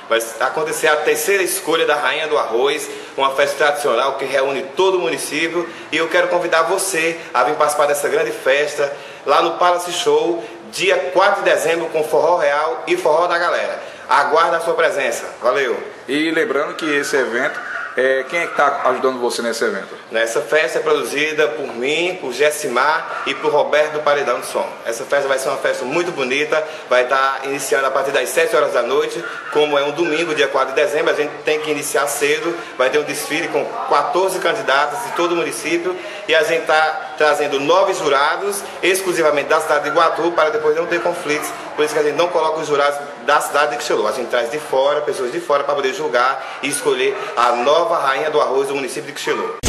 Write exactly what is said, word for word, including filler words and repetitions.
Vai acontecer a terceira escolha da Rainha do Arroz, uma festa tradicional que reúne todo o município. E eu quero convidar você a vir participar dessa grande festa lá no Palace Show, dia quatro de dezembro, com Forró Real e Forró da Galera. Aguarda a sua presença. Valeu! E lembrando que esse evento, é, quem é que está ajudando você nesse evento? Essa festa é produzida por mim, por Gessimar e por Roberto do Paredão de Som. Essa festa vai ser uma festa muito bonita, vai estar iniciando a partir das sete horas da noite, como é um domingo, dia quatro de dezembro, a gente tem que iniciar cedo, vai ter um desfile com quatorze candidatos de todo o município e a gente está trazendo nove jurados, exclusivamente da cidade de Iguatu, para depois não ter conflitos, por isso que a gente não coloca os jurados da cidade de Quixelô, a gente traz de fora, pessoas de fora, para poder julgar e escolher a nova Rainha do Arroz do município de Quixelô.